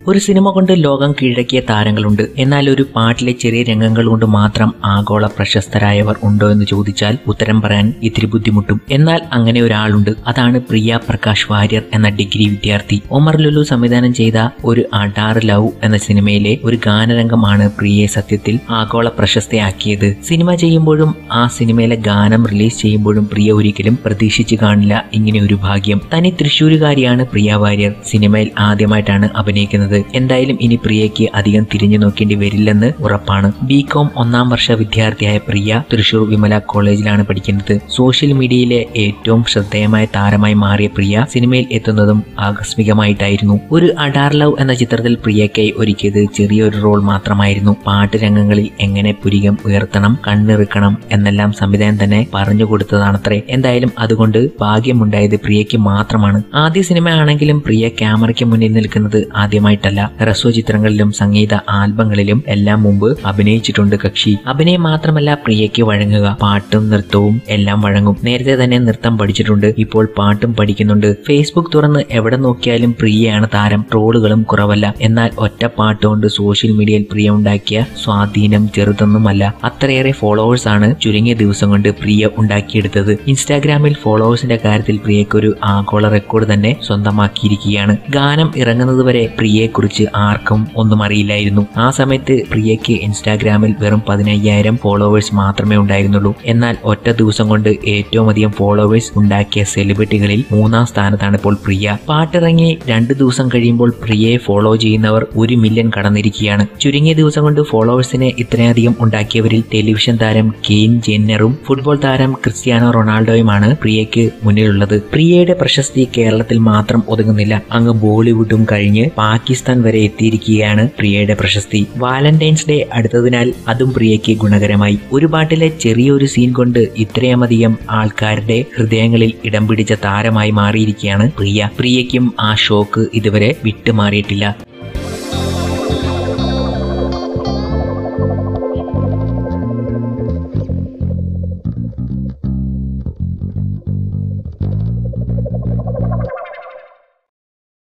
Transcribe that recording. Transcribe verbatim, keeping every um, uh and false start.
ഒരു സിനിമ കൊണ്ട് ലോകം കീഴടക്കിയ താരങ്ങളുണ്ട്. എന്നാൽ ഒരു പാട്ടിലെ ചെറിയ രംഗങ്ങൾ കൊണ്ട് മാത്രം ആഗോള പ്രശസ്തരായവർ ഉണ്ടോ എന്ന് ചോദിച്ചാൽ ഉത്തരം പറയാൻ ഇത്തിരി ബുദ്ധിമുട്ടും. എന്നാൽ അങ്ങനെ ഒരാളുണ്ട്. അതാണ് പ്രിയ പ്രകാശ് വാര്യർ എന്ന ഡിഗ്രി വിദ്യാർത്ഥി. ഒമർ ലുലു സംവിധാനം ചെയ്ത ഒരു അഡാർ ലവ് എന്ന സിനിമയിലെ ഒരു ഗാനരംഗമാണ് പ്രിയയെ സത്യത്തിൽ ആഗോള പ്രശസ്തയാക്കിയത്. സിനിമ ചെയ്യുമ്പോഴും ആ സിനിമയിലെ ഗാനം റിലീസ് ചെയ്യുമ്പോഴും പ്രിയ ഒരിക്കലും പ്രതീക്ഷിച്ചു കാണില്ല ഇങ്ങനെ ഒരു ഭാഗ്യം. തനി തൃശ്ശൂരുകാരിയാണ് പ്രിയ വാര്യർ. സിനിമയിൽ ആദ്യമായിട്ടാണ് അഭിനയിക്കുന്നത്. എന്തായാലും ഇനി പ്രിയയ്ക്ക് അധികം തിരിഞ്ഞു നോക്കേണ്ടി വരില്ലെന്ന് ഉറപ്പാണ്. ബികോം ഒന്നാം വർഷ വിദ്യാർത്ഥിയായ പ്രിയ തൃശൂർ വിമല കോളേജിലാണ് പഠിക്കുന്നത്. സോഷ്യൽ മീഡിയയിലെ ഏറ്റവും ശ്രദ്ധേയമായ താരമായി മാറിയ പ്രിയ സിനിമയിൽ എത്തുന്നതും ആകസ്മികമായിട്ടായിരുന്നു. ഒരു അഡാർ ലവ് എന്ന ചിത്രത്തിൽ പ്രിയയ്ക്കായി ഒരുക്കിയത് ചെറിയൊരു റോൾ മാത്രമായിരുന്നു. പാട്ട് രംഗങ്ങളിൽ എങ്ങനെ പുരികം ഉയർത്തണം, കണ്ണിറുക്കണം എന്നെല്ലാം സംവിധാനം തന്നെ പറഞ്ഞു കൊടുത്തതാണത്രേ. എന്തായാലും അതുകൊണ്ട് ഭാഗ്യമുണ്ടായത് പ്രിയയ്ക്ക് മാത്രമാണ്. ആദ്യ സിനിമ ആണെങ്കിലും പ്രിയ ക്യാമറയ്ക്ക് മുന്നിൽ നിൽക്കുന്നത് ആദ്യമായിട്ടല്ല. ഹ്രസ്വ ചിത്രങ്ങളിലും സംഗീത ആൽബങ്ങളിലും എല്ലാം മുമ്പ് അഭിനയിച്ചിട്ടുണ്ട് കക്ഷി. അഭിനയം മാത്രമല്ല പ്രിയയ്ക്ക് വഴങ്ങുക. പാട്ടും നൃത്തവും എല്ലാം വഴങ്ങും. നേരത്തെ തന്നെ നൃത്തം പഠിച്ചിട്ടുണ്ട്. ഇപ്പോൾ പാട്ടും പഠിക്കുന്നുണ്ട്. ഫേസ്ബുക്ക് തുറന്ന് എവിടെ നോക്കിയാലും പ്രിയയാണ് താരം. ട്രോളുകളും കുറവല്ല. എന്നാൽ ഒറ്റ പാട്ടുകൊണ്ട് സോഷ്യൽ മീഡിയയിൽ പ്രിയ ഉണ്ടാക്കിയ സ്വാധീനം ചെറുതൊന്നുമല്ല. അത്രയേറെ ഫോളോവേഴ്സ് ആണ് ചുരുങ്ങിയ ദിവസം കൊണ്ട് പ്രിയ ഉണ്ടാക്കിയെടുത്തത്. ഇൻസ്റ്റാഗ്രാമിൽ ഫോളോവേഴ്സിന്റെ കാര്യത്തിൽ പ്രിയയ്ക്കൊരു ആഗോള റെക്കോർഡ് തന്നെ സ്വന്തമാക്കിയിരിക്കുകയാണ്. ഗാനം ഇറങ്ങുന്നതുവരെ പ്രിയയെ കുറിച്ച് ആർക്കും ഒന്നും അറിയില്ലായിരുന്നു. ആ സമയത്ത് പ്രിയയ്ക്ക് ഇൻസ്റ്റാഗ്രാമിൽ വെറും പതിനയ്യായിരം ഫോളോവേഴ്സ് മാത്രമേ ഉണ്ടായിരുന്നുള്ളൂ. എന്നാൽ ഒറ്റ ദിവസം കൊണ്ട് ഏറ്റവും അധികം ഫോളോവേഴ്സ് ഉണ്ടാക്കിയ സെലിബ്രിറ്റികളിൽ മൂന്നാം സ്ഥാനത്താണ് ഇപ്പോൾ പ്രിയ. പാട്ടിറങ്ങി രണ്ടു ദിവസം കഴിയുമ്പോൾ പ്രിയയെ ഫോളോ ചെയ്യുന്നവർ ഒരു മില്യൺ കടന്നിരിക്കുകയാണ്. ചുരുങ്ങിയ ദിവസം കൊണ്ട് ഫോളോവേഴ്സിനെ ഇത്രയധികം ഉണ്ടാക്കിയവരിൽ ടെലിവിഷൻ താരം കെയ്ൻ ജെന്നറും ഫുട്ബോൾ താരം ക്രിസ്ത്യാനോ റൊണാൾഡോയുമാണ് പ്രിയയ്ക്ക് മുന്നിലുള്ളത്. പ്രിയയുടെ പ്രശസ്തി കേരളത്തിൽ മാത്രം ഒതുങ്ങുന്നില്ല. അങ്ങ് ബോളിവുഡും കഴിഞ്ഞ് പാകിസ്ഥാൻ വരെ എത്തിയിരിക്കുകയാണ് പ്രിയയുടെ പ്രശസ്തി. വാലന്റൈൻസ് ഡേ അടുത്തതിനാൽ അതും പ്രിയയ്ക്ക് ഗുണകരമായി. ഒരു പാട്ടിലെ ചെറിയൊരു സീൻ കൊണ്ട് ഇത്രയുമധികം ആൾക്കാരുടെ ഹൃദയങ്ങളിൽ ഇടം പിടിച്ച താരമായി മാറിയിരിക്കുകയാണ് പ്രിയ. പ്രിയയ്ക്കും ആ ഷോക്ക് ഇതുവരെ വിട്ടുമാറിയിട്ടില്ല.